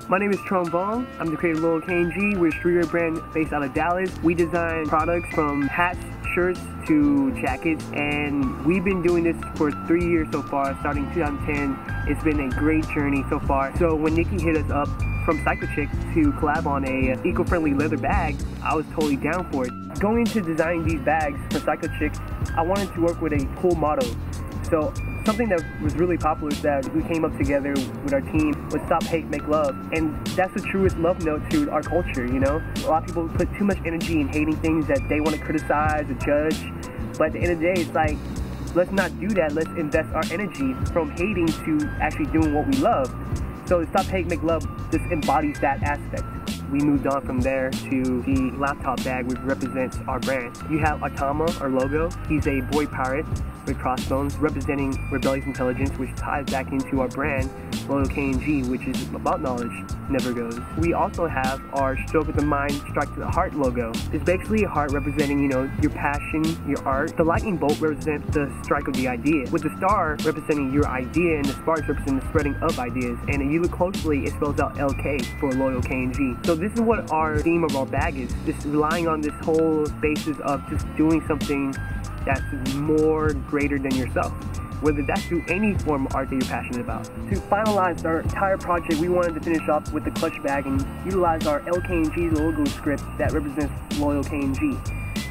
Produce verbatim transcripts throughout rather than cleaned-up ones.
My name is Tron Vong. I'm the creator of Loyal K N G. We're a streetwear brand based out of Dallas. We design products from hats, shirts, to jackets, and we've been doing this for three years so far, starting two thousand ten. It's been a great journey so far. So when Nikki hit us up from Cyclechick to collab on a eco-friendly leather bag, I was totally down for it. Going into designing these bags for Cyclechick, I wanted to work with a cool motto. So something that was really popular is that we came up together with our team was stop hate, make love. And that's the truest love note to our culture, you know? A lot of people put too much energy in hating things that they want to criticize or judge. But at the end of the day, it's like, let's not do that. Let's invest our energy from hating to actually doing what we love. So stop hate, make love just embodies that aspect. We moved on from there to the laptop bag, which represents our brand. You have Atama, our logo. He's a boy pirate with crossbones, representing rebellious intelligence, which ties back into our brand, Loyal K N G, which is about knowledge, never goes. We also have our stroke of the mind, strike to the heart logo. It's basically a heart representing, you know, your passion, your art. The lightning bolt represents the strike of the idea, with the star representing your idea and the sparks representing the spreading of ideas. And if you look closely, it spells out L K for Loyal K N G. So this is what our theme of our bag is, just relying on this whole basis of just doing something that's more greater than yourself, whether that's through any form of art that you're passionate about. To finalize our entire project, we wanted to finish off with the clutch bag and utilize our L K N G logo script that represents Loyal K N G.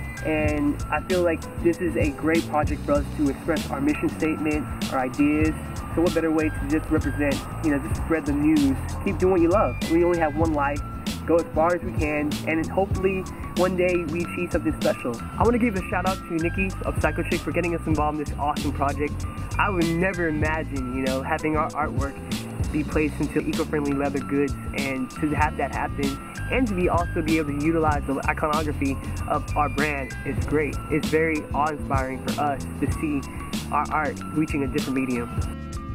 And I feel like this is a great project for us to express our mission statement, our ideas. So what better way to just represent, you know, just spread the news. Keep doing what you love. We only have one life. Go as far as we can, and hopefully one day we achieve something special. I want to give a shout out to Nikki of Cyclechick for getting us involved in this awesome project. I would never imagine, you know, having our artwork be placed into eco-friendly leather goods, and to have that happen, and to be also be able to utilize the iconography of our brand is great. It's very awe-inspiring for us to see our art reaching a different medium.